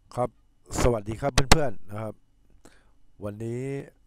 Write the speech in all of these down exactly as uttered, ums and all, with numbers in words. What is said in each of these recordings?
ครับสวัสดีครับเพื่อนๆนะครับวันนี้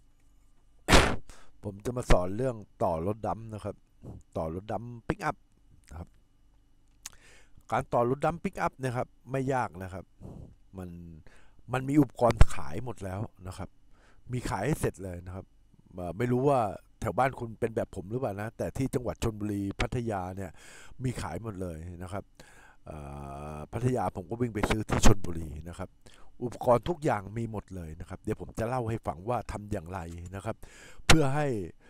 ผมจะมาสอนเรื่องต่อรถดัมนะครับต่อรถดัมปิกอัพนะครับการต่อรถดัมปิกอัพนะครับไม่ยากนะครับมันมันมีอุปกรณ์ขายหมดแล้วนะครับมีขายให้เสร็จเลยนะครับเอ่อไม่รู้ว่าแถวบ้านคุณเป็นแบบผมหรือเปล่านะแต่ที่จังหวัดชลบุรีพัทยาเนี่ยมีขายหมดเลยนะครับเอ่อพัทยาผมก็วิ่งไปซื้อที่ชลบุรีนะครับ อุปกรณ์ทุกอย่างมีหมดเลยนะครับเดี๋ยวผมจะเล่าให้ฟังว่าทำอย่างไรนะครับเพื่อให้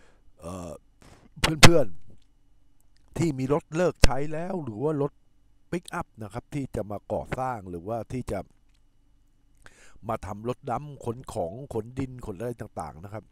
เพื่อนๆที่มีรถเลิกใช้แล้วหรือว่ารถปิกอัพนะครับที่จะมาก่อสร้างหรือว่าที่จะมาทำรถดำขนของขนดินขนอะไรต่างๆนะครับ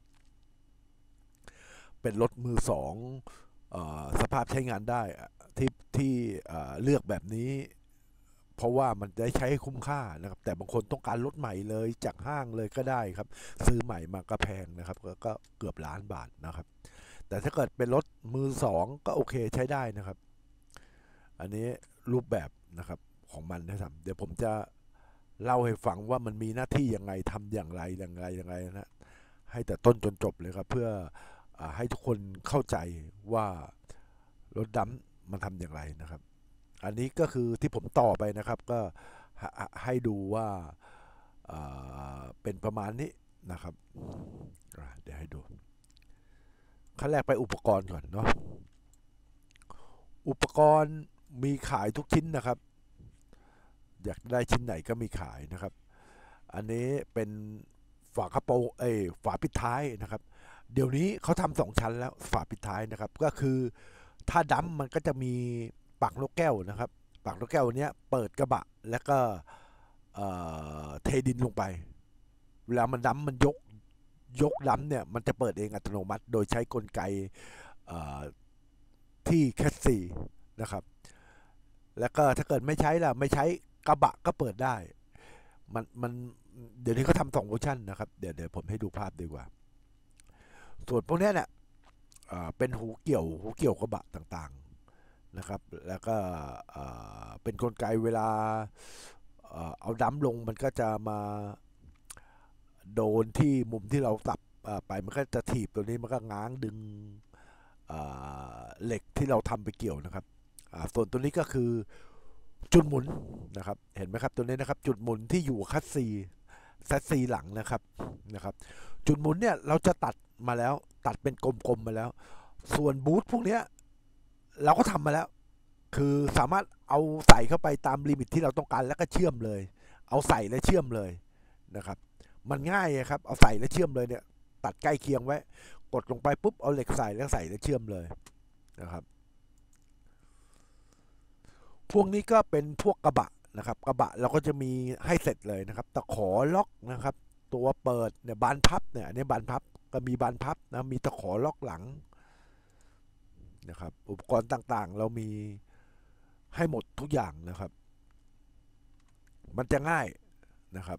เป็นรถมือสองเออสภาพใช้งานได้ที่ที่เลือกแบบนี้ เพราะว่ามันได้ใช้ให้คุ้มค่านะครับแต่บางคนต้องการรถใหม่เลยจากห้างเลยก็ได้ครับซื้อใหม่มาก็แพงนะครับก็ก็เกือบล้านบาทนะครับแต่ถ้าเกิดเป็นรถมือสองก็โอเคใช้ได้นะครับอันนี้รูปแบบนะครับของมันนะครับเดี๋ยวผมจะเล่าให้ฟังว่ามันมีหน้าที่ยังไงทำอย่างไรอย่างไรอย่างไรนะให้แต่ต้นจนจบเลยครับเพื่ออให้ทุกคนเข้าใจว่ารถดำมันทำอย่างไรนะครับ อันนี้ก็คือที่ผมต่อไปนะครับก็ให้ดูว่าเป็นประมาณนี้นะครับเดี๋ยวให้ดูขั้นแรกไปอุปกรณ์ก่อนเนาะอุปกรณ์มีขายทุกชิ้นนะครับอยากได้ชิ้นไหนก็มีขายนะครับอันนี้เป็นฝากระโปรงเอ้ยฝาปิดท้ายนะครับเดี๋ยวนี้เขาทำสองชั้นแล้วฝาปิดท้ายนะครับก็คือถ้าดัมมันก็จะมีปากนกแก้วนะครับปากนกแก้วเนี้ยเปิดกระบะแล้วก็เทดินลงไปเวลามันดัมมันยกยกดัมเนี่ยมันจะเปิดเองอัตโนมัติโดยใช้กลไกที่แคสซีนะครับแล้วก็ถ้าเกิดไม่ใช้ล่ะไม่ใช้กระบะก็เปิดได้มันมันเดี๋ยวนี้เขาทำสองเวอร์ชันนะครับเดี๋ยวเดี๋ยวผมให้ดูภาพดีกว่าส่วนพวกนี้เนี่ยเป็นหูเกี่ยวหูเกี่ยวกระบะต่างๆนะครับแล้วก็เป็นกลไกเวลาเอาดัมลงมันก็จะมาโดนที่มุมที่เราตับไปมันก็จะถีบตัวนี้มันก็ง้างดึงเหล็กที่เราทำไปเกี่ยวนะครับส่วนตัวนี้ก็คือจุดหมุนนะครับเห็นไหมครับตัวนี้นะครับจุดหมุนที่อยู่คัสซีแซดซีหลังนะครับนะครับจุดหมุนเนี่ยเราจะตัดมาแล้วตัดเป็นกลมๆมาแล้วส่วนบูทพวกนี้เราก็ทำมาแล้วคือสามารถเอาใส่เข้าไปตามลิมิตที่เราต้องการแล้วก็เชื่อมเลยเอาใส่และเชื่อมเลยนะครับมันง่ายครับเอาใส่และเชื่อมเลยเนี่ยตัดใกล้เคียงไว้กดลงไปปุ๊บเอาเหล็กใส่แล้วใส่และเชื่อมเลยนะครับพวกนี้ก็เป็นพวกกระบะนะครับกระบะเราก็จะมีให้เสร็จเลยนะครับตะขอล็อกนะครับตัวเปิดเนี่ยบานพับเนี่ยอันนี้บานพับก็มีบานพับนะมีตะขอล็อกหลังนะครับอุปกรณ์ต่างๆเรามีให้หมดทุกอย่างนะครับมันจะง่ายนะครับ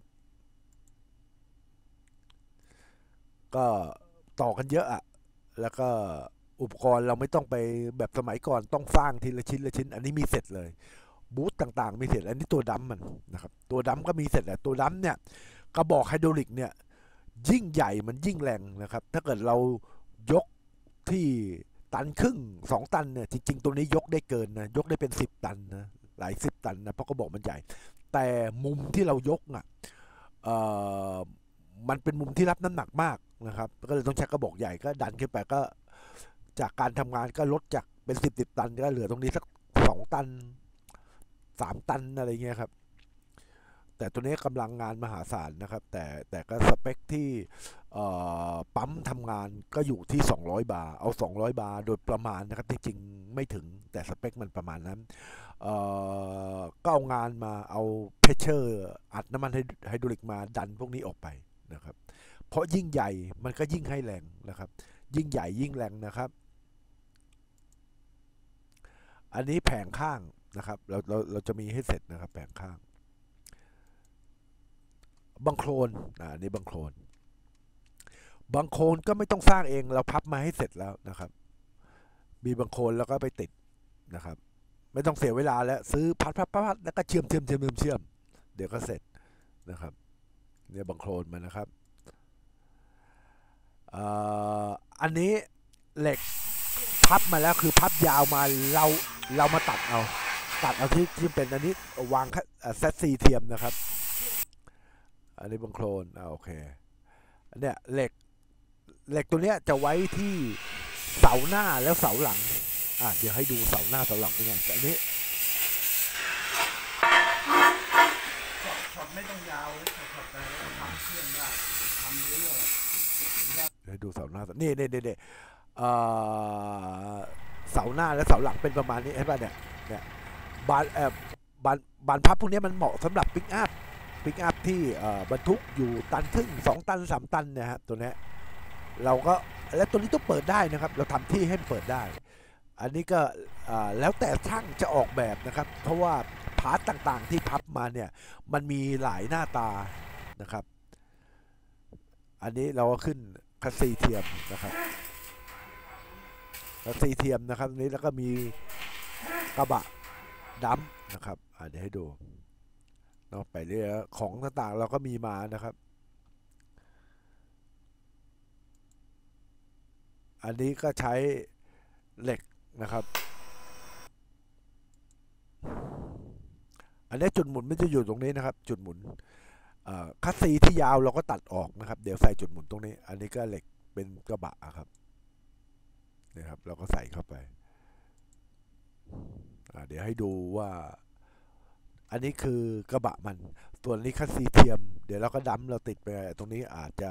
ก็ต่อกันเยอะอะแล้วก็อุปกรณ์เราไม่ต้องไปแบบสมัยก่อนต้องสร้างทีละชิ้นละชิ้นอันนี้มีเสร็จเลยบูธต่างๆมีเสร็จอันนี้ตัวดัมมันนะครับตัวดัมก็มีเสร็จแหละตัวดัมเนี่ยกระบอกไฮดรอลิกเนี่ยยิ่งใหญ่มันยิ่งแรงนะครับถ้าเกิดเรายกที่ตันครึ่งสองตันเนี่ยจริงๆตัวนี้ยกได้เกินนะยกได้เป็นสิบตันนะหลายสิบตันนะเพราะกระบอกมันใหญ่แต่มุมที่เรายกอ่ะเอ่อมันเป็นมุมที่รับน้ำหนักมากนะครับก็เลยต้องใช้กระบอกใหญ่ก็ดันขึ้นไปก็จากการทำงานก็ลดจากเป็นสิบสิบตันก็เหลือตรงนี้สักสองตันสามตันอะไรเงี้ยครับแต่ตัวนี้กำลังงานมหาศาลนะครับแต่แต่ก็สเปคที่ปั๊มทำงานก็อยู่ที่สองร้อยบาร์เอาสองร้อยบาร์โดยประมาณนะครับที่จริงไม่ถึงแต่สเปคมันประมาณนั้นก็เอางานมาเอาเพชเชอร์อัดน้ำมันไฮดรอลิกมาดันพวกนี้ออกไปนะครับเพราะยิ่งใหญ่มันก็ยิ่งให้แรงนะครับยิ่งใหญ่ยิ่งแรงนะครับอันนี้แผงข้างนะครับเราเราเราจะมีให้เสร็จนะครับแผงข้างบังโคลนอันนี้บังโคลนบังโคลนก็ไม่ต้องสร้างเองเราพับมาให้เสร็จแล้วนะครับมีบังโคลนแล้วก็ไปติดนะครับไม่ต้องเสียเวลาแล้วซื้อพัดพัดพัดแล้วก็เชื่อมเชื่อมเชื่อมเชื่อมเดี๋ยวก็เสร็จนะครับเนี่ยบังโคลนมันนะครับอันนี้เหล็กพับมาแล้วคือพับยาวมาเราเรามาตัดเอาตัดเอาที่ที่เป็นอันนี้วางเซตซีเทียมนะครับอันนี้บังโคลนอ่าโอเคเนี่ยเหล็กเหล็กตัวเนี้ยจะไว้ที่เสาหน้าแล้วเสาหลังอ่ะเดี๋ยวให้ดูเสาหน้าเสาหลังเป็นไงอันนี้ช็อตไม่ต้องยาวช็อตได้ทำเครื่องได้ทำเรื่อยๆให้ดูเสาหน้านี่นี่นี่นี่เสาหน้าและเสาหลังเป็นประมาณนี้ใช่ป่ะเนี่ยเนี่ยบานเอ่อบานบานพับพวกนี้มันเหมาะสำหรับปิกอัพปิกอัพที่บรรทุกอยู่ตันครึ่งสองตันสามตันเนี่ยฮะตัวนี้เราก็และตัวนี้ต้องเปิดได้นะครับเราทำที่ให้เปิดได้อันนี้ก็แล้วแต่ช่างจะออกแบบนะครับเพราะว่าพาร์ทต่างๆที่พับมาเนี่ยมันมีหลายหน้าตานะครับอันนี้เราก็ขึ้นคัสซีเทียมนะครับคัสซีเทียมนะครับนี้แล้วก็มีกระบะดัมนะครับเดี๋ยวให้ดูเราไปเรื่อยของต่างๆเราก็มีมานะครับอันนี้ก็ใช้เหล็กนะครับอันนี้จุดหมุนไม่จะอยู่ตรงนี้นะครับจุดหมุนคัสซีที่ยาวเราก็ตัดออกนะครับเดี๋ยวใส่จุดหมุนตรงนี้อันนี้ก็เหล็กเป็นกระบะครับนี่ครับเราก็ใส่เข้าไปเดี๋ยวให้ดูว่าอันนี้คือกระบะมันส่วนนี้คัสซีเทียมเดี๋ยวเราก็ดั้มเราติดไปตรงนี้อาจจะ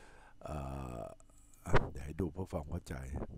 เดี๋ยวให้ดูเพื่อความเข้าใจ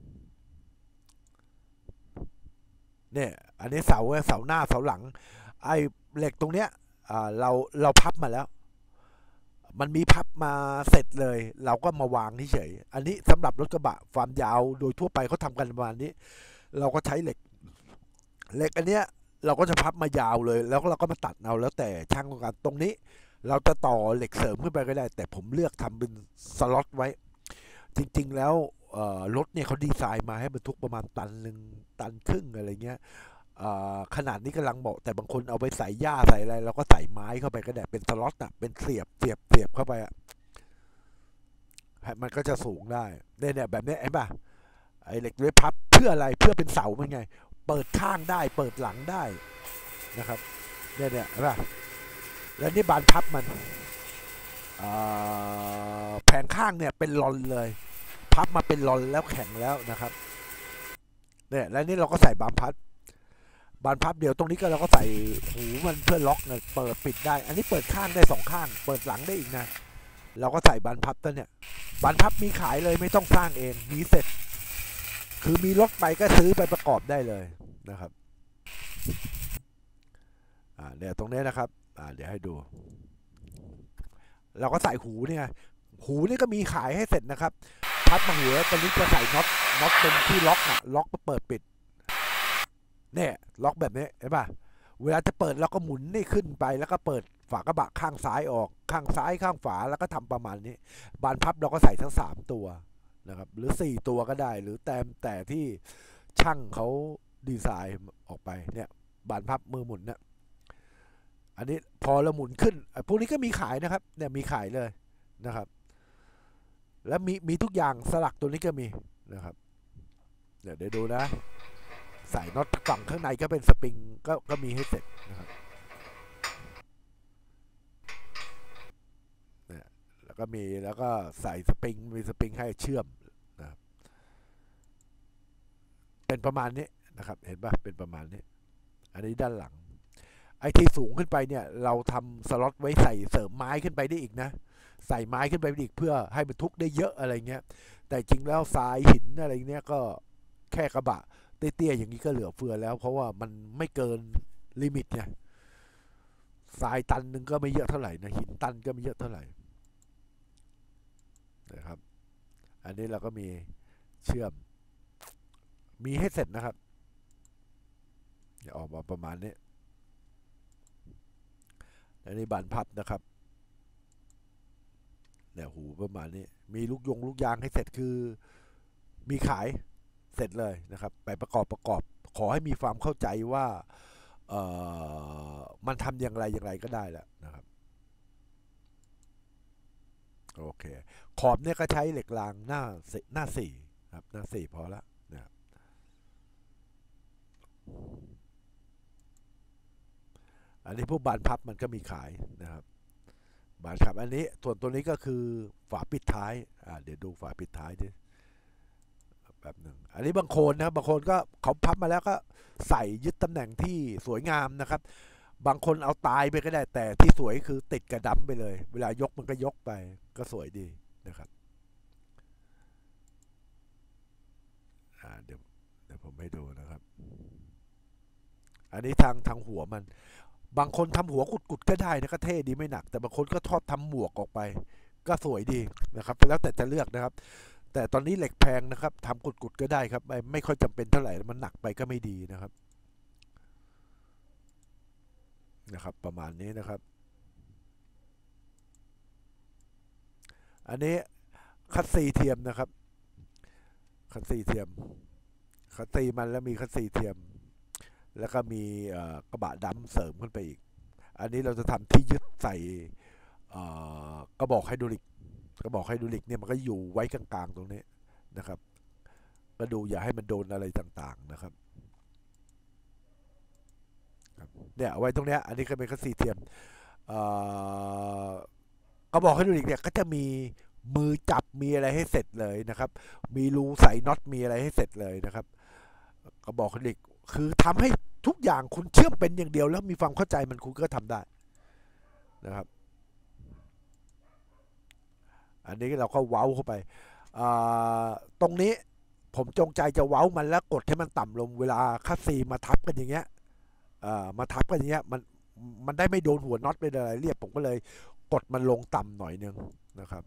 เนี่ยอันนี้เสาเสาหน้าเสาหลังไอ้เหล็กตรงเนี้ยเราเราพับมาแล้วมันมีพับมาเสร็จเลยเราก็มาวางเฉยอันนี้สำหรับรถกระบะความยาวโดยทั่วไปเขาทำกันประมาณนี้เราก็ใช้เหล็กเหล็กอันเนี้ยเราก็จะพับมายาวเลยแล้วเราก็มาตัดเอาแล้วแต่ช่างต้องการตรงนี้เราจะต่อเหล็กเสริมขึ้นไปก็ได้แต่ผมเลือกทำเป็นสล็อตไว้จริงๆแล้วรถเนี่ยเขาดีไซน์มาให้บรรทุกประมาณตันหนึ่งตันครึ่งอะไรเงี้ยขนาดนี้กำลังเหมาะแต่บางคนเอาไปใส่หญ้าใส่อะไรเราก็ใส่ไม้เข้าไปก็ได้เป็นสล็อตอ่ะเป็นเสียบเสียบเสียบเข้าไปอ่ะมันก็จะสูงได้เนี่ยเนี่ยแบบนี้เห็นป่ะไอ้เหล็กไว้พับเพื่ออะไรเพื่อเป็นเสาเป็นไงเปิดข้างได้เปิดหลังได้นะครับเนี่ยเนี่ยเห็นป่ะแล้วนี่บานพับมันแผงข้างเนี่ยเป็นลอนเลยพับมาเป็นลอนแล้วแข็งแล้วนะครับเนี่ยแล้วนี่เราก็ใส่บานพับบานพับเดียวตรงนี้ก็เราก็ใส่หูมันเพื่อล็อกเนี่ยเปิดปิดได้อันนี้เปิดข้างได้สองข้างเปิดหลังได้อีกนะเราก็ใส่บานพับตัวเนี่ยบานพับมีขายเลยไม่ต้องสร้างเองมีเสร็จคือมีรถไปก็ซื้อไปประกอบได้เลยนะครับอ่าเนี่ยตรงนี้นะครับอ่าเดี๋ยวให้ดูเราก็ใส่หูเนี่ยหูนี่ก็มีขายให้เสร็จนะครับพับมาหัวตอนนี้จะใส่น็อตน็อตเป็นที่ล็อกอะล็อกเปิดปิดเนี่ยล็อกแบบนี้เห็นป่ะเวลาจะเปิดเราก็หมุนนี่ขึ้นไปแล้วก็เปิดฝากระบะข้างซ้ายออกข้างซ้ายข้างฝาแล้วก็ทำประมาณนี้บานพับเราก็ใส่ทั้งสามตัวนะครับหรือสี่ตัวก็ได้หรือแต่แต่ที่ช่างเขาดีไซน์ออกไปเนี่ยบานพับมือหมุนเนี่ยอันนี้พอเราหมุนขึ้นพวกนี้ก็มีขายนะครับเนี่ยมีขายเลยนะครับแล้วมีมีทุกอย่างสลักตัวนี้ก็มีนะครับเดี๋ยวเดี๋ยวดูนะใส่น็อตฝั่งข้างในก็เป็นสปริงก็ก็มีให้เสร็จนะครับเนี่ยแล้วก็มีแล้วก็ใส่สปริงมีสปริงให้เชื่อมนะครับเป็นประมาณนี้นะครับเห็นป่ะเป็นประมาณนี้อันนี้ด้านหลังไอ้ที่สูงขึ้นไปเนี่ยเราทำสล็อตไว้ใส่เสริมไม้ขึ้นไปได้อีกนะใส่ไม้ขึ้นไปอีกเพื่อให้บรรทุกได้เยอะอะไรเงี้ยแต่จริงแล้วทรายหินอะไรเนี้ยก็แค่กระบะเตี้ยๆอย่างนี้ก็เหลือเฟือแล้วเพราะว่ามันไม่เกินลิมิตไงทรายตันหนึ่งก็ไม่เยอะเท่าไหร่นะหินตันก็ไม่เยอะเท่าไหร่นะครับอันนี้เราก็มีเชื่อมมีให้เสร็จนะครับจะออกมาประมาณนี้อันนี้บานพับนะครับเนี่ยหูประมาณนี้มีลูกยงลูกยางให้เสร็จคือมีขายเสร็จเลยนะครับไปประกอบประกอบขอให้มีความเข้าใจว่าเอ่อมันทำอย่างไรอย่างไรก็ได้แหละนะครับโอเคขอบเนี่ยก็ใช้เหล็กรางหน้าหน้าสี่ครับหน้าสี่พอละนะครับอันนี้พวกบานพับมันก็มีขายนะครับบานครับอันนี้ส่วนตัวนี้ก็คือฝาปิดท้ายอ่าเดี๋ยวดูฝาปิดท้ายดิแบบหนึ่งอันนี้บางโคนนะบางโคนก็เขาพับมาแล้วก็ใส่ยึดตำแหน่งที่สวยงามนะครับบางคนเอาตายไปก็ได้แต่ที่สวยคือติดกระดั้มไปเลยเวลายกมันก็ยกไปก็สวยดีนะครับอ่าเดี๋ยวเดี๋ยวผมให้ดูนะครับอันนี้ทางทางหัวมันบางคนทำหัวกุดๆก็ได้นะก็เท่ดีไม่หนักแต่บางคนก็ทอดทำหมวกออกไปก็สวยดีนะครับแล้วแต่จะเลือกนะครับแต่ตอนนี้เหล็กแพงนะครับทำกุดๆก็ได้ครับไม่ไม่ค่อยจำเป็นเท่าไหร่มันหนักไปก็ไม่ดีนะครับนะครับประมาณนี้นะครับอันนี้คัตซีเทียมนะครับคัตซีเทียมคัตซีมันแล้วมีคัตซีเทียมแล้วก็มีกระบะดำเสริมขึ้นไปอีกอันนี้เราจะทำที่ยึดใส่กระบอกไฮดรอลิกกระบอกไฮดรอลิกเนี่ยมันก็อยู่ไว้กลางๆตรงนี้นะครับก็ดูอย่าให้มันโดนอะไรต่างๆนะครับเนี่ยเอาไว้ตรงเนี้ยอันนี้ก็เป็นคัตซีเทียมกระบอกไฮดรอลิกเนี่ยก็จะมีมือจับมีอะไรให้เสร็จเลยนะครับมีรูใส่น็อตมีอะไรให้เสร็จเลยนะครับกระบอกไฮดรอลิกคือทำให้ทุกอย่างคุณเชื่อมเป็นอย่างเดียวแล้วมีความเข้าใจมันคุณก็ทำได้นะครับอันนี้เราก็เว้าเข้าไปตรงนี้ผมจงใจจะเว้ามันแล้วกดให้มันต่ำลงเวลาคัสซีมาทับกันอย่างเงี้ยมาทับกันอย่างเงี้ยมันมันได้ไม่โดนหัวน็อตไปอะไรเรียบผมก็เลยกดมันลงต่ำหน่อยนึงนะครับ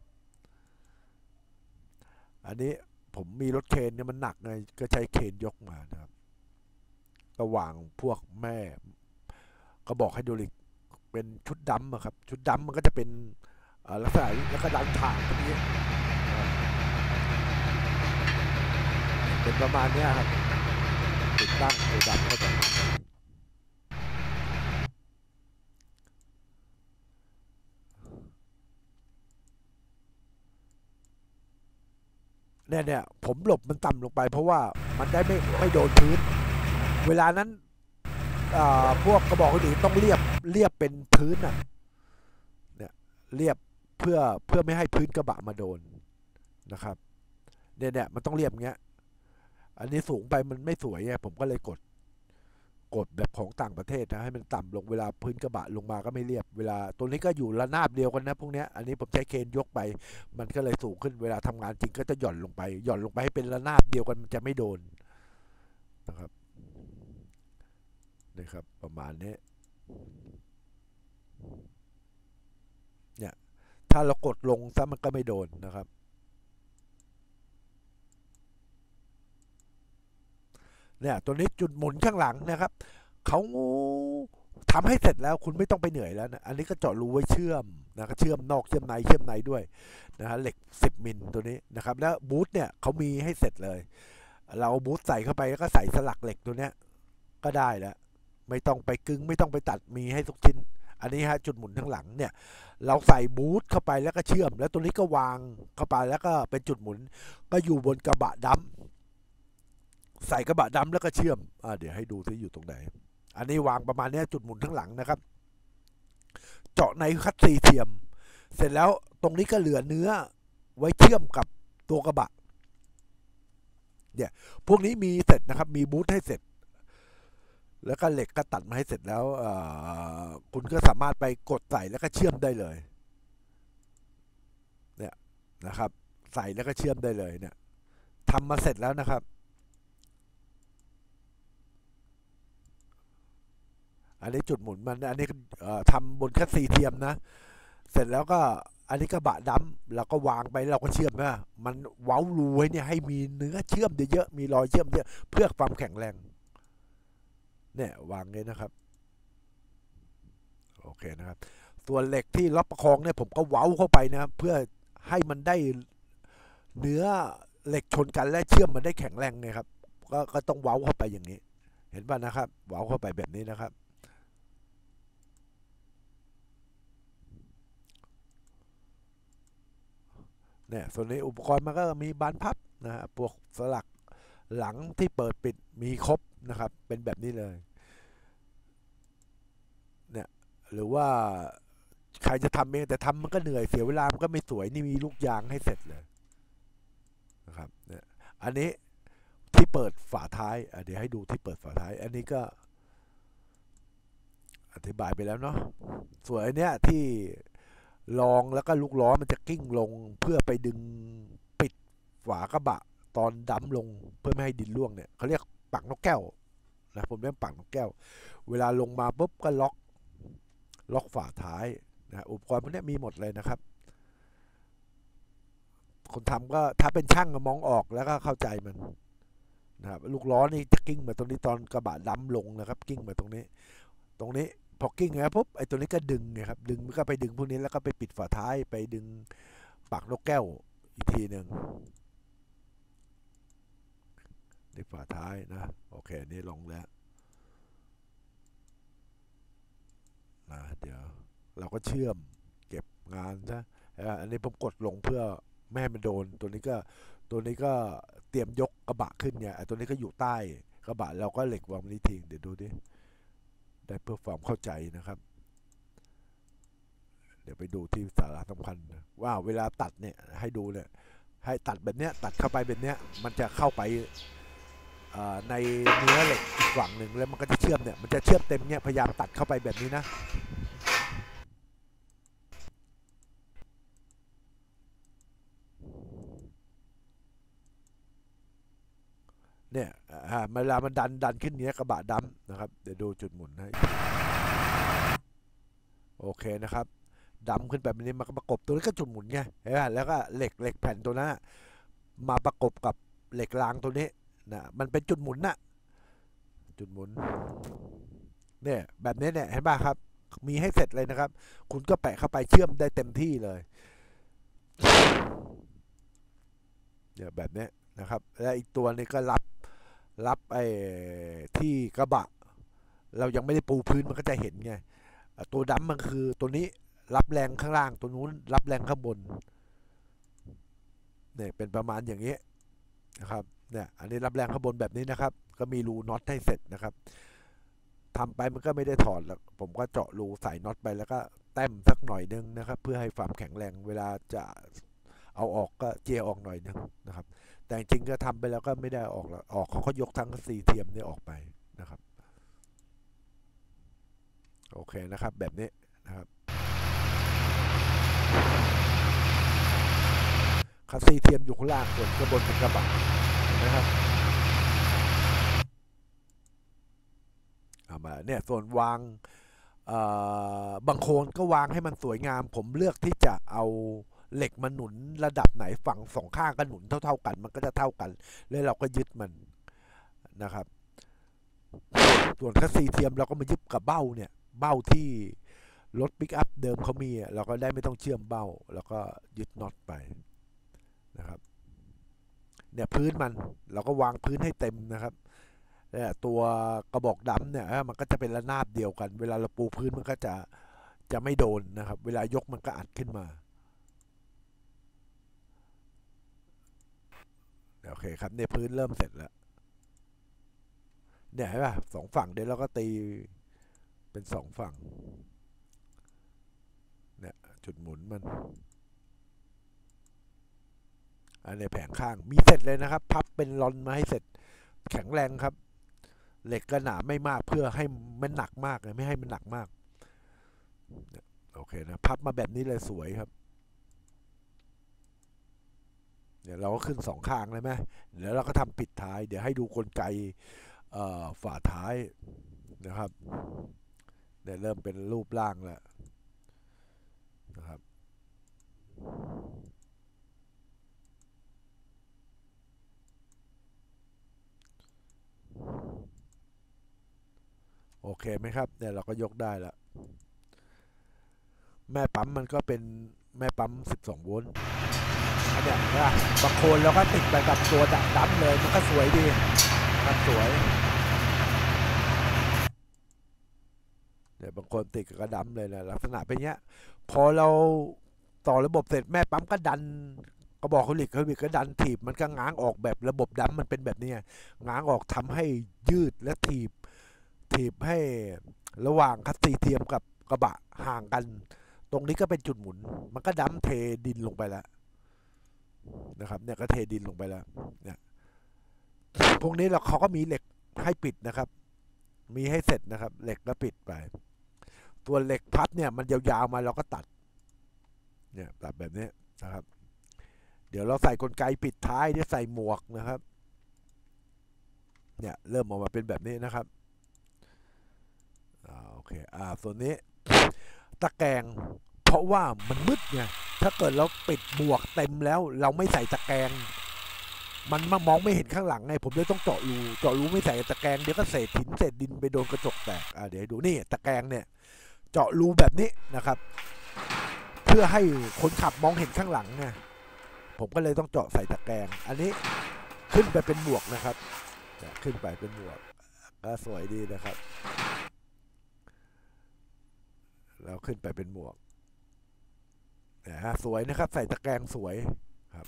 อันนี้ผมมีรถเคนเนี่ยมันหนักไงก็ใช้เคนยกมานะครับระหว่างพวกแม่ก็บอกให้ดูลิกเป็นชุดดำครับชุดดำมันก็จะเป็นลักษณะแล้วก็ดันถ่านตรงนี้เป็นประมาณนี้ครับติดตั้งตัวดำเข้าไปเนี่ยเนี่ยผมหลบมันต่ำลงไปเพราะว่ามันได้ไม่ไม่โดนพื้นเวลานั้นพวกกระบอกอื่นต้องเรียบเรียบเป็นพื้นอ่ะเนี่ยเรียบเพื่อเพื่อไม่ให้พื้นกระบะมาโดนนะครับเนี่ยเนี่ยมันต้องเรียบเงี้ยอันนี้สูงไปมันไม่สวยไงผมก็เลยกดกดแบบของต่างประเทศนะให้มันต่ำลงเวลาพื้นกระบะลงมาก็ไม่เรียบเวลาตัวนี้ก็อยู่ระนาบเดียวกันนะพวกนี้อันนี้ผมใช้เคนยกไปมันก็เลยสูงขึ้นเวลาทำงานจริงก็จะหย่อนลงไปหย่อนลงไปให้เป็นระนาบเดียวกันมันจะไม่โดนนะครับนี่ครับประมาณนี้เนี่ยถ้าเรากดลงซะมันก็ไม่โดนนะครับเนี่ยตัวนี้จุดหมุนข้างหลังนะครับเขาทำให้เสร็จแล้วคุณไม่ต้องไปเหนื่อยแล้วนะอันนี้ก็เจาะรูไว้เชื่อมนะเชื่อมนอกเชื่อมในเชื่อมในด้วยนะฮะเหล็กสิบมิลตัวนี้นะครับแล้วบูทเนี่ยเขามีให้เสร็จเลยเราบูทใส่เข้าไปแล้วก็ใส่สลักเหล็กตัวเนี้ยก็ได้แล้วไม่ต้องไปกึ้งไม่ต้องไปตัดมีให้ทุกชิ้นอันนี้ฮะจุดหมุนข้างหลังเนี่ยเราใส่บูทเข้าไปแล้วก็เชื่อมแล้วตัวนี้ก็วางเข้าไปแล้วก็เป็นจุดหมุนก็อยู่บนกระบะดำใส่กระบะดำแล้วก็เชื่อมอ่าเดี๋ยวให้ดูที่อยู่ตรงไหนอันนี้วางประมาณนี้จุดหมุนข้างหลังนะครับเจาะในคัตซีเทียมเสร็จแล้วตรงนี้ก็เหลือเนื้อไว้เชื่อมกับตัวกระบะเนี่ยพวกนี้มีเสร็จนะครับมีบูทให้เสร็จแล้วก็เหล็กก็ตัดมาให้เสร็จแล้วคุณก็สามารถไปกดใส่แล้วก็เชื่อมได้เลยเนี่ยนะครับใส่แล้วก็เชื่อมได้เลยเนี่ยทำมาเสร็จแล้วนะครับอันนี้จุดหมุนมันอันนี้ทำบนคัตซีเทียมนะเสร็จแล้วก็อันนี้กระบะดำเราก็วางไปเราก็เชื่อมนะมันเว้ารูไว้เนี่ยให้มีเนื้อเชื่อมเยอะๆมีรอยเชื่อมเยอะเพื่อความแข็งแรงเนี่ยวางเลยนะครับโอเคนะครับส่วนเหล็กที่ล็อกประคองเนี่ยผมก็เว้าเข้าไปนะเพื่อให้มันได้เนื้อเหล็กชนกันและเชื่อมมันได้แข็งแรงไงครับก็ก็ต้องเว้าเข้าไปอย่างนี้เห็นป่ะนะครับเว้าเข้าไปแบบนี้นะครับเนี่ยส่วนในอุปกรณ์มันก็มีบานพับนะฮะพวกสลักหลังที่เปิดปิดมีครบนะครับเป็นแบบนี้เลยเนี่ยหรือว่าใครจะทำเองแต่ทำมันก็เหนื่อยเสียเวลามันก็ไม่สวยนี่มีลูกยางให้เสร็จเลยนะครับเนี่ยอันนี้ที่เปิดฝาท้ายเดี๋ยวให้ดูที่เปิดฝาท้ายอันนี้ก็อธิบายไปแล้วเนาะส่วนอันเนี้ยที่รองแล้วก็ลูกล้อมันจะกิ้งลงเพื่อไปดึงปิดฝากระบะตอนดั้มลงเพื่อไม่ให้ดินร่วงเนี่ยเขาเรียกปักนกแก้วนะผมเรียกปักนกแก้วเวลาลงมาปุ๊บก็ล็อกล็อกฝาท้ายนะอุปกรณ์พวกนี้มีหมดเลยนะครับคนทำก็ถ้าเป็นช่างก็มองออกแล้วก็เข้าใจมันนะครับลูกล้อนี่จะกิ้งมาตรงนี้ตอนกระบะดั้มลงนะครับกิ้งมาตรงนี้ตรงนี้พอกิ้งแล้วปุ๊บไอ้ตัวนี้ก็ดึงไงครับดึงมันก็ไปดึงพวกนี้แล้วก็ไปปิดฝาท้ายไปดึงปากนกแก้วอีกทีหนึ่งในฝาท้ายนะโอเคนี่ลงแล้วนะเดี๋ยวเราก็เชื่อมเก็บงานนะอันนี้ผมกดลงเพื่อไม่ให้มันโดนตัวนี้ก็ตัวนี้ก็เตรียมยกกระบะขึ้นไงตัวนี้ก็อยู่ใต้กระบะเราก็เหล็กวางนี้ทิ้งเดี๋ยวดูดิได้เพื่อความเข้าใจนะครับเดี๋ยวไปดูที่สาระสำคัญว่าเวลาตัดเนี่ยให้ดูเนี่ยให้ตัดแบบเนี้ยตัดเข้าไปแบบเนี้ยมันจะเข้าไปในเนื้อเหล็กอีกฝั่งหนึ่งแล้วมันก็จะเชื่อมเนี่ยมันจะเชื่อมเต็มเนี่ยพยายามตัดเข้าไปแบบนี้นะเนี่ยเวลามันดันดันขึ้นเนี้ยกระบะดำนะครับเดี๋ยวดูจุดหมุนให้โอเคนะครับดำขึ้นไปแบบนี้มันก็ประกบตัวนี้ก็จุดหมุนไงเห็นไหมแล้วก็เหล็กเหล็กแผ่นตัวนั้นมาประกบกับเหล็กรางตัวนี้นะมันเป็นจุดหมุนนะจุดหมุนเนี่ยแบบนี้เนี่ยเห็นป่ะครับมีให้เสร็จเลยนะครับคุณก็แปะเข้าไปเชื่อมได้เต็มที่เลยเนี่ยแบบนี้นะครับและอีกตัวนี้ก็รับรับไอ้ที่กระบะเรายังไม่ได้ปูพื้นมันก็จะเห็นไงตัวดำมันคือตัวนี้รับแรงข้างล่างตัวนู้นรับแรงข้างบนเนี่ยเป็นประมาณอย่างนี้นะครับเนี่ยอันนี้รับแรงข้างบนแบบนี้นะครับก็มีรูน็อตให้เสร็จนะครับทำไปมันก็ไม่ได้ถอดหรอกผมก็เจาะรูใส่น็อตไปแล้วก็แต้มสักหน่อยนึงนะครับเพื่อให้ความแข็งแรงเวลาจะเอาออกก็เจียออกหน่อยนึงนะครับแต่จริงก็ทำไปแล้วก็ไม่ได้ออกแล้วออกเขาก็ยกทั้งซีเทียมนี่ออกไปนะครับโอเคนะครับแบบนี้นะครับคัสซีเทียมอยู่ข้างล่างส่วนข้างบนเป็นกระบะนะครับเอามาเนี่ยส่วนวางบางโคนก็วางให้มันสวยงามผมเลือกที่จะเอาเหล็กมาหนุนระดับไหนฝั่งสองข้างก็หนุนเท่าๆกันมันก็จะเท่ากันแล้วเราก็ยึดมันนะครับส่วนคัสซีเทียมเราก็มายึดกับเบ้าเนี่ยเบ้าที่รถปิกอัพเดิมเขามีเราก็ได้ไม่ต้องเชื่อมเบ้าแล้วก็ยึดน็อตไปนะครับเนี่ยพื้นมันเราก็วางพื้นให้เต็มนะครับเนี่ยตัวกระบอกดำเนี่ยมันก็จะเป็นระนาบเดียวกันเวลาเราปูพื้นมันก็จะจะไม่โดนนะครับเวลายกมันก็อัดขึ้นมาโอเคครับเนี่ยพื้นเริ่มเสร็จแล้วเนี่ยเห็นป่ะสองฝั่งเดี๋ยวเราก็ตีเป็นสองฝั่งเนี่ยจุดหมุนมันอันนี้แผงข้างมีเสร็จเลยนะครับพับเป็นลอนมาให้เสร็จแข็งแรงครับเหล็กก็หนาไม่มากเพื่อให้มันหนักมากเลยไม่ให้มันหนักมากโอเคนะพับมาแบบนี้เลยสวยครับเดี๋ยวเราก็ขึ้นสองข้างเลยไหมเดี๋ยวเราก็ทำปิดท้ายเดี๋ยวให้ดูกลไกฝาท้ายนะครับเดี๋ยวเริ่มเป็นรูปร่างแล้วนะครับโอเคไหมครับเนี่ยเราก็ยกได้แล้วแม่ปั๊มมันก็เป็นแม่ปั๊มสิบสองโวลต์อันเนี้ยนะบางโคนเราก็ติดไปกับตัวดำเลยมันก็สวยดีมันสวยเดี๋ยวบางคนติดกับกระดำเลยนะลักษณะเป็นเนี้ยพอเราต่อระบบเสร็จแม่ปั๊มก็ดันก็บอกเขาหลีกเขาหลีกก็ดันถีบมันก็ง้างออกแบบระบบดัมมันเป็นแบบนี้ง้างออกทำให้ยืดและถีบถีบให้ระหว่างคัสซีเทียมกับกระบะห่างกันตรงนี้ก็เป็นจุดหมุนมันก็ดัมเทดินลงไปแล้วนะครับเนี่ยก็เทดินลงไปแล้วเนี่ยพวกนี้เราเขาก็มีเหล็กให้ปิดนะครับมีให้เสร็จนะครับเหล็กก็ปิดไปตัวเหล็กพัดเนี่ยมันยาวๆมาเราก็ตัดเนี่ยตัดแบบนี้นะครับเดี๋ยวเราใส่กลไกปิดท้ายเดี๋ยวใส่หมวกนะครับเนี่ยเริ่มออกมาเป็นแบบนี้นะครับอ่าโอเคอ่าส่วนนี้ตะแกรงเพราะว่ามันมืดไงถ้าเกิดเราปิดหมวกเต็มแล้วเราไม่ใส่ตะแกรงมันมองไม่เห็นข้างหลังไงผมเลยต้องเจาะรูเจาะรูไม่ใส่ตะแกรงเดี๋ยวก็เศษหินเศษดินไปโดนกระจกแตกอ่าเดี๋ยวดูนี่ตะแกรงเนี่ยเจาะรูแบบนี้นะครับเพื่อให้คนขับมองเห็นข้างหลังไงผมก็เลยต้องเจาะใส่ตะแกรงอันนี้ขึ้นไปเป็นหมวกนะครับขึ้นไปเป็นหมวกก็สวยดีนะครับแล้วขึ้นไปเป็นหมวกนะสวยนะครับใส่ตะแกรงสวยครับ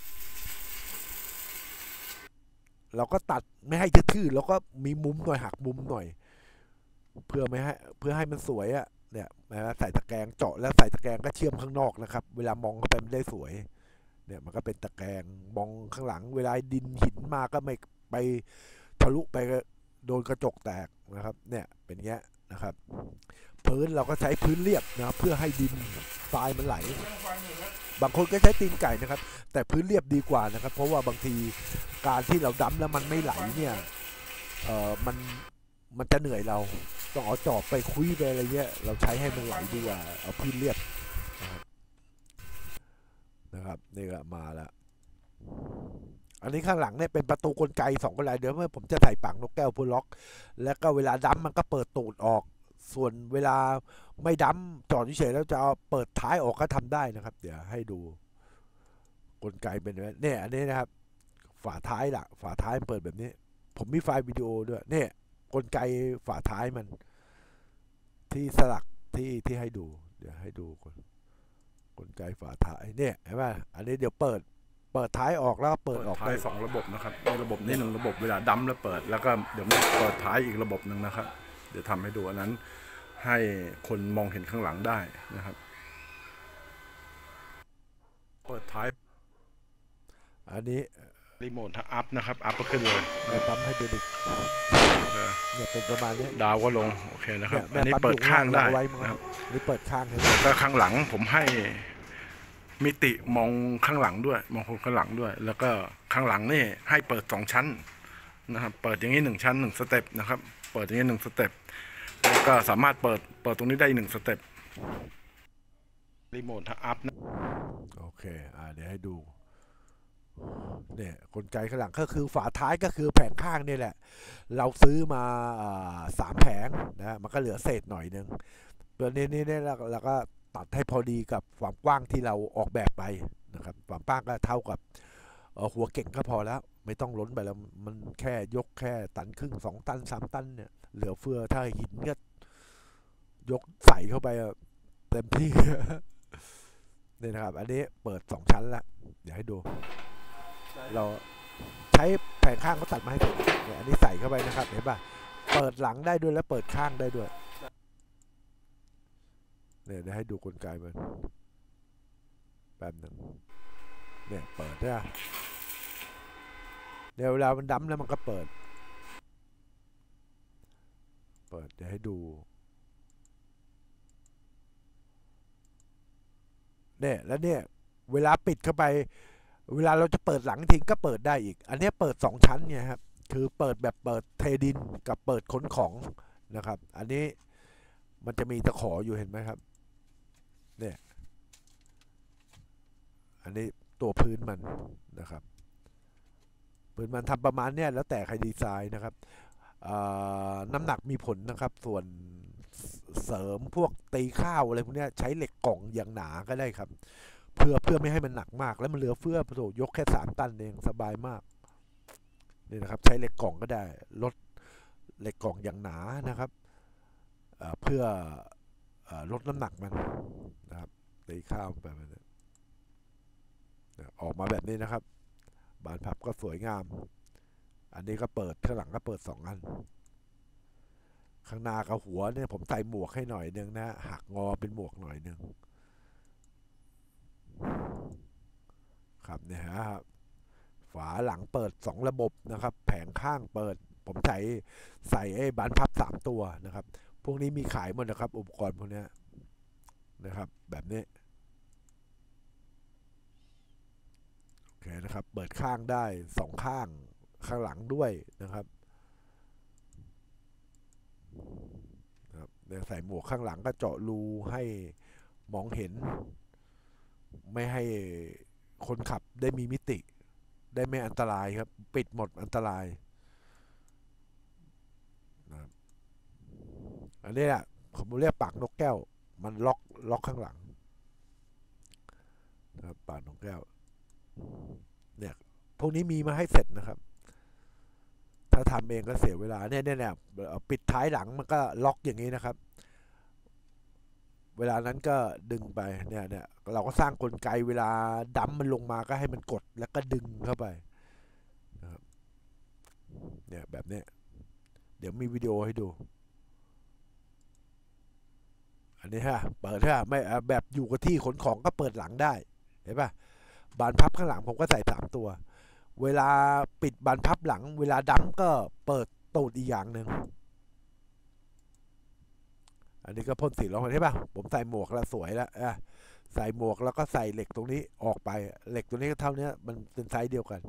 เราก็ตัดไม่ให้ทื่อๆแล้วก็มีมุมหน่อยหักมุมหน่อยเพื่อไม่ให้เพื่อให้มันสวยอ่ะเนี่ยนะใส่ตะแกรงเจาะแล้วใส่ตะแกรงก็เชื่อมข้างนอกนะครับเวลามองเข้าไปมันได้สวยเนี่ยมันก็เป็นตะแกรงมองข้างหลังเวลาดินหินมาก็ไม่ไปทะลุไปโดนกระจกแตกนะครับเนี่ยเป็นเงี้ยนะครับพื้นเราก็ใช้พื้นเรียบนะเพื่อให้ดินทรายมันไหลบางคนก็ใช้ตีนไก่นะครับแต่พื้นเรียบดีกว่านะครับเพราะว่าบางทีการที่เราดำแล้วมันไม่ไหลเนี่ยเออมันมันจะเหนื่อยเราต้องเอาจอบไปคุยไปอะไรเงี้ยเราใช้ให้มันไหลดีกว่าเอาพื้นเรียบนะครับนี่ก็มาแล้วอันนี้ข้างหลังเนี่ยเป็นประตูกลไกสองกลไกเดี๋ยวเมื่อผมจะใส่ปากนกแก้วเพื่อล็อกแล้วก็เวลาดั้มมันก็เปิดตูดออกส่วนเวลาไม่ดั้มจอดเฉยๆแล้วจะเอาเปิดท้ายออกก็ทำได้นะครับเดี๋ยวให้ดูกลไกเป็นแบบเนี่ยอันนี้นะครับฝาท้ายล่ะฝาท้ายเปิดแบบนี้ผมมีไฟล์วิดีโอด้วยเนี่ยกลไกฝาท้ายมันที่สลักที่ที่ให้ดูเดี๋ยวให้ดูกลไกฝาท้ายเนี่ยเห็นไหมอันนี้เดี๋ยวเปิดเปิดท้ายออกแล้วเปิดออกท้ายสองระบบนะครับในระบบนี้หนึ่งระบบเวลาดั้มแล้วเปิดแล้วก็เดี๋ยวเปิดท้ายอีกระบบหนึ่งนะครับเดี๋ยวทำให้ดูอันนั้นให้คนมองเห็นข้างหลังได้นะครับเปิดท้ายอันนี้รีโมทอัพนะครับอัพก็ขึ้นเลยแม่ปั๊มให้ดูดิเนี่ยเป็นประมาณนี้ดาวก็ลงโอเคนะครับอันนี้เปิดข้างได้นะครับนี่เปิดข้างก็ข้างหลังผมให้มิติมองข้างหลังด้วยมองคนข้างหลังด้วยแล้วก็ข้างหลังนี่ให้เปิดสองชั้นนะครับเปิดอย่างนี้หนึ่งชั้นหนึ่งสเต็ปนะครับเปิดอย่างนี้หนึ่งสเต็ปแล้วก็สามารถเปิดเปิดตรงนี้ได้หนึ่งสเต็ปรีโมทอัพนะโอเคอ่าเดี๋ยวให้ดูเนี่ยกลไกข้างหลังก็คือฝาท้ายก็คือแผงข้างนี่แหละเราซื้อมาสามแผงนะมันก็เหลือเศษหน่อยนึงตัวนี้นี่เนี่ยเราก็ตัดให้พอดีกับความกว้างที่เราออกแบบไปนะครับความกว้างก็เท่ากับหัวเก่งก็พอแล้วไม่ต้องล้นไปแล้วมันแค่ยกแค่ตันครึ่งสองตันสามตันเนี่ยเหลือเฟือถ้าหินก็ยกใส่เข้าไปเต็มที่นี่นะครับอันนี้เปิดสองชั้นแล้วเดี๋ยวให้ดูเราใช้แผงข้างก็ตัดมาให้ถูกเนี่ยอันนี้ใส่เข้าไปนะครับเห็นป่ะเปิดหลังได้ด้วยแล้วเปิดข้างได้ด้วยเนี่ยให้ดูกลไกมันแป๊บหนึ่งเนี่ยเปิดได้เดี๋ยวเวลามันดั้มแล้วมันก็เปิดเปิดเดี๋ยวให้ดูเนี่ยแล้วเนี่ยเวลาปิดเข้าไปเวลาเราจะเปิดหลังทิ้งก็เปิดได้อีกอันนี้เปิดสองชั้นเนี่ยครับคือเปิดแบบเปิดเทดินกับเปิดขนของนะครับอันนี้มันจะมีตะขออยู่เห็นไหมครับเนี่ยอันนี้ตัวพื้นมันนะครับพื้นมันทำประมาณเนี้ยแล้วแต่ใครดีไซน์นะครับน้ำหนักมีผลนะครับส่วนเสริมพวกตีข้าวอะไรพวกนี้ใช้เหล็กกล่องอย่างหนาก็ได้ครับเพื่อเพื่อไม่ให้มันหนักมากแล้วมันเหลือเฟือโถยกแค่สามตันเองสบายมากนี่นะครับใช้เหล็กกล่องก็ได้ลดเหล็กกล่องอย่างหนานะครับเพื่อลดน้ำหนักมันนะครับตีข้าวไปมันออกมาแบบนี้นะครับบานพับก็สวยงามอันนี้ก็เปิดข้างหลังก็เปิดสองอันข้างหน้ากับหัวเนี่ยผมใส่หมวกให้หน่อยนึงนะหักงอเป็นหมวกหน่อยนึงครับเนี่ยฮะฝาหลังเปิดสองระบบนะครับแผงข้างเปิดผมใส่ใส่ไอ้บานพับสามตัวนะครับพวกนี้มีขายหมดนะครับอุปกรณ์พวกนี้นะครับแบบนี้โอเคนะครับเปิดข้างได้สองข้างข้างหลังด้วยนะครับเนี่ยใส่หมวกข้างหลังก็เจาะรูให้มองเห็นไม่ให้คนขับได้มีมิติได้ไม่อันตรายครับปิดหมดอันตรายนะครับอันนี้แหละผมเรียกปากนกแก้วมันล็อกล็อกข้างหลังนะครับปากนกแก้วเนี่ยพวกนี้มีมาให้เสร็จนะครับถ้าทำเองก็เสียเวลาเนี่ยเนี่ยเนี่ยปิดท้ายหลังมันก็ล็อกอย่างนี้นะครับเวลานั้นก็ดึงไปเนี่ยเนี่ยเราก็สร้างกลไกเวลาดัมมันลงมาก็ให้มันกดแล้วก็ดึงเข้าไปนะครับเนี่ยแบบนี้เดี๋ยวมีวิดีโอให้ดูอันนี้ฮะเปิดฮะไม่แบบอยู่กับที่ขนของก็เปิดหลังได้เห็นป่ะบานพับข้างหลังผมก็ใส่สามตัวเวลาปิดบานพับหลังเวลาดัมก็เปิดตูดอีกอย่างหนึ่งอันนี้ก็พ่นสีลงมาใช่ป่ะผมใส่หมวกแล้วสวยแล้วอ่ะใส่หมวกแล้วก็ใส่เหล็กตรงนี้ออกไปเหล็กตัวนี้ก็เท่านี้มันเป็นไซส์เดียวกัน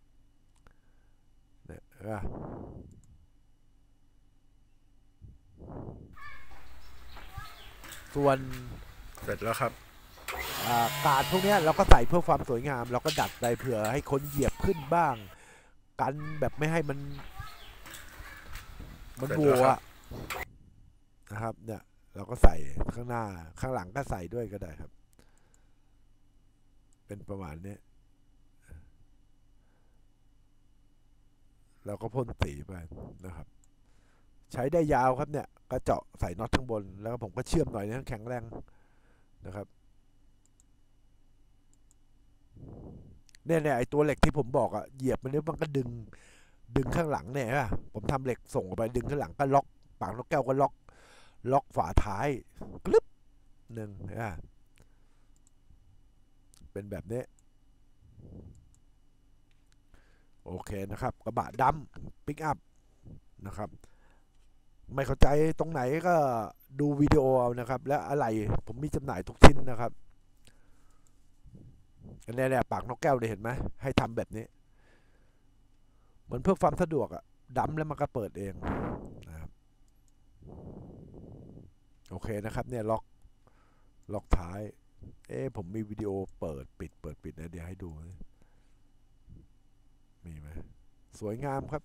เนี่ยอ่ะส่วนเสร็จแล้วครับการพวกนี้เราก็ใส่เพื่อความสวยงามเราก็ดัดไปเผื่อให้คนเหยียบขึ้นบ้างกันแบบไม่ให้มันมันวัวนะครับเนี่ยเราก็ใส่ข้างหน้าข้างหลังก็ใส่ด้วยก็ได้ครับเป็นประมาณนี้เราก็พ่นสีไปนะครับใช้ได้ยาวครับเนี่ยก็เจาะใส่น็อตข้างบนแล้วผมก็เชื่อมหน่อยนะแข็งแรงนะครับเนี่ยเนี่ยไอตัวเหล็กที่ผมบอกอะเหยียบมันเนี่ยมันก็ดึงดึงข้างหลังเนี่ยฮะผมทำเหล็กส่งออกไปดึงข้างหลังก็ล็อกปากนกแก้วก็ล็อกล็อกฝาท้ายกลึบหนึ่งอ่ะเป็นแบบนี้โอเคนะครับกระบะดำปิกอัพนะครับไม่เข้าใจตรงไหนก็ดูวิดีโอเอานะครับและอะไรผมมีจำหน่ายทุกชิ้นนะครับอันนี้แหละปากนกแก้วได้เห็นไหมให้ทำแบบนี้เหมือนเพื่อความสะดวกอะดำแล้วมันก็เปิดเองนะครับโอเคนะครับเนี่ยล็อกล็อกท้ายเอ๊ะผมมีวิดีโอเปิดปิดเปิดปิดนะเดี๋ยวให้ดูมีไหมสวยงามครับ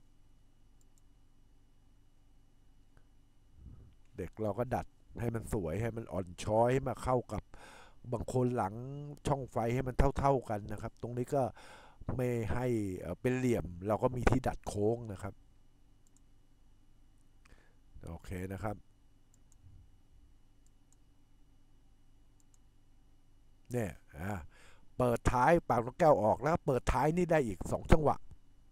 เด็กเราก็ดัดให้มันสวยให้มันอ่อนช้อยมาเข้ากับบางคนหลังช่องไฟให้มันเท่าๆกันนะครับตรงนี้ก็ไม่ให้เป็นเหลี่ยมเราก็มีที่ดัดโค้งนะครับโอเคนะครับเนี่ยอ่าเปิดท้ายปากนกแก้วออกแล้วเปิดท้ายนี่ได้อีกสองจังหวะ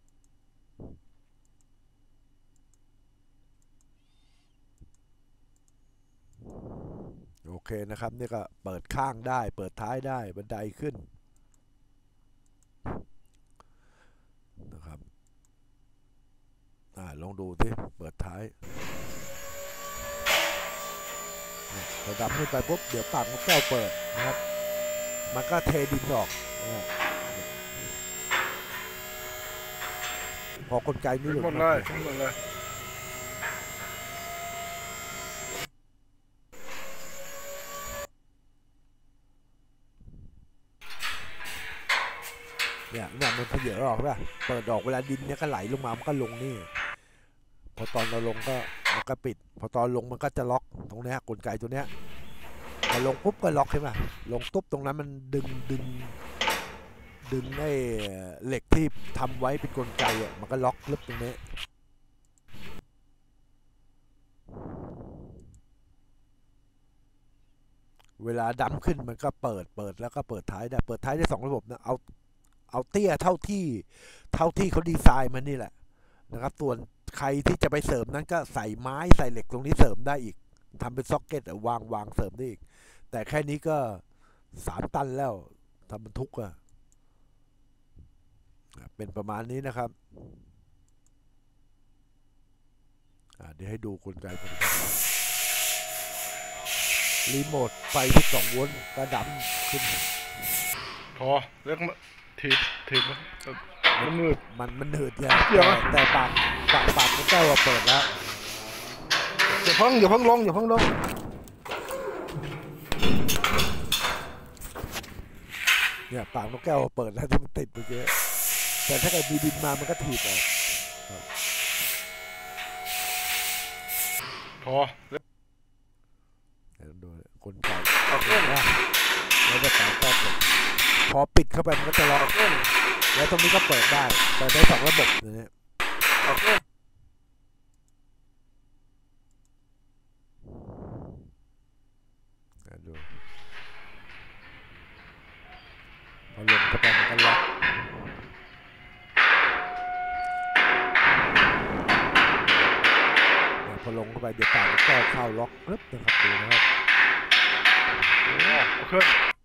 โอเคนะครับนี่ก็เปิดข้างได้เปิดท้ายได้บันไดขึ้นนะครับอ่าลองดูสิเปิดท้ายพอดับขึ้นไปปุ๊บเดี๋ยวปากนกแก้วเปิดนะครับมันก็เทดินออกพอกลไกนี้หลุดหมดเลยหมดเลยเนี่ยเนี่ยมันเยอะออกป่ะเปิดออกเวลาดินเนี่ยก็ไหลลงมามันก็ลงนี่พอตอนเราลงก็มันก็ปิดพอตอนลงมันก็จะล็อกตรงนี้กลไกตัวเนี้ยพอลงปุ๊บก็ล็อกใช่ไหมลงตุ๊บตรงนั้นมันดึงดึงดึงไอ้เหล็กที่ทำไว้เป็นกลไกอ่ะมันก็ล็อกลึกตรงนี้เวลาดัมขึ้นมันก็เปิดเปิดแล้วก็เปิดท้ายได้เปิดท้ายได้สองระบบนะเอาเอาเตี้ยเท่าที่เท่าที่เขาดีไซน์มันนี่แหละนะครับส่วนใครที่จะไปเสริมนั้นก็ใส่ไม้ใส่เหล็กตรงนี้เสริมได้อีกทำเป็นซ็อกเก็ตวางวางเสริมได้อีกแต่แค่นี้ก็สามตันแล้วทำบรรทุกอะเป็นประมาณนี้นะครับเดี๋ยวให้ดูกลไกกันรีโมทไฟที่สองโวลต์กระดับขึ้นพอเลือกถีบถีบมันมืดมันมันหืดเนี่ยแต่ปากปากปากมันแก้วเปิดแล้วอย่าเพิ่งอย่าเพิ่งลงอย่าเพิ่งลงเนี่ยปากนกแก้วเปิดแล้วที่มันติดไปเยอะแต่ถ้าเกิดมีดินมามันก็ถีบออกพอดูคนเก่าแล้วจะสายต่อพอปิดเข้าไปมันก็จะล็อกแล้วตรงนี้ก็เปิดได้เปิดได้สองระบบอย่างนี้ดูพอลงเข้าไปมันก็ล็อกพอลงเข้าไปเดี๋ยวปากก็เข้าล็อกปึ๊บนะครับดูนะครับโอเค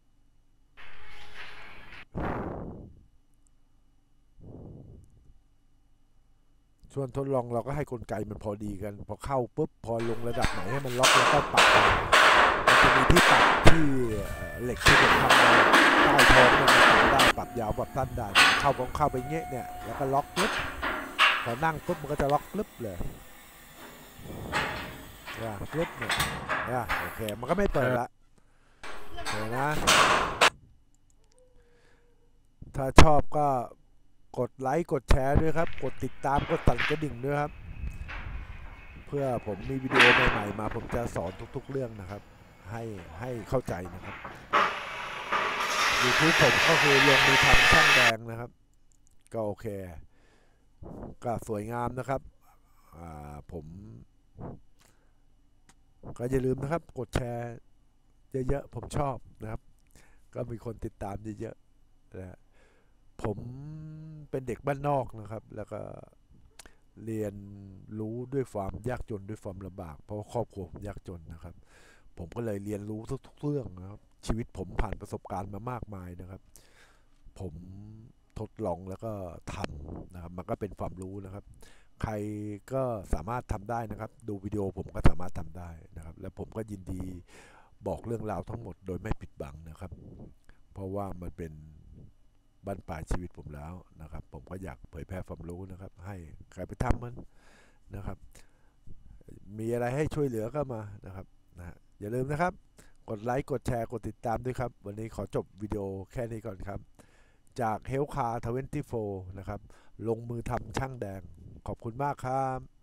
ส่วนทดลองเราก็ให้กลไกมันพอดีกันพอเข้าปุ๊บพอลงระดับไหนให้มันล็อกแล้วก็ปรับมันจะมีที่ปรับที่เหล็กที่ผมทำใต้ท้องมันปรับได้ปรับยาวปรับสั้นได้เข้าของเข้าไปเงี้ยเนี่ยแล้วก็ล็อกปุ๊บพอนั่งปุ๊บมันก็จะล็อกปุ๊บเลยเนี่ยปุ๊บเนี่ยเนี่ยโอเคมันก็ไม่เปิดละเห็นนะถ้าชอบก็กดไลค์กดแชร์ด้วยครับกดติดตามกดสั่นกระดิ่งด้วยครับเพื่อผมมีวิดีโอใหม่ๆมาผมจะสอนทุกๆเรื่องนะครับให้ให้เข้าใจนะครับยูทูบผมก็คือลงมือทำช่างแดงนะครับก็โอเคก็สวยงามนะครับผมก็อย่าลืมนะครับกดแชร์เยอะๆผมชอบนะครับก็มีคนติดตามเยอะๆนะผมเป็นเด็กบ้านนอกนะครับแล้วก็เรียนรู้ด้วยความยากจนด้วยความลำบากเพราะครอบครัวผมยากจนนะครับผมก็เลยเรียนรู้ทุกๆเรื่องนะครับชีวิตผมผ่านประสบการณ์มามากมายนะครับผมทดลองแล้วก็ทำนะครับมันก็เป็นความรู้นะครับใครก็สามารถทำได้นะครับดูวิดีโอผมก็สามารถทำได้นะครับและผมก็ยินดีบอกเรื่องราวทั้งหมดโดยไม่ปิดบังนะครับเพราะว่ามันเป็นบั้นปลายชีวิตผมแล้วนะครับผมก็อยากเผยแพร่ความรู้นะครับให้ใครไปทำมันนะครับมีอะไรให้ช่วยเหลือก็มานะครับนะอย่าลืมนะครับกดไลค์กดแชร์กดติดตามด้วยครับวันนี้ขอจบวิดีโอแค่นี้ก่อนครับจาก Health Car ยี่สิบสี่นะครับลงมือทำช่างแดงขอบคุณมากครับ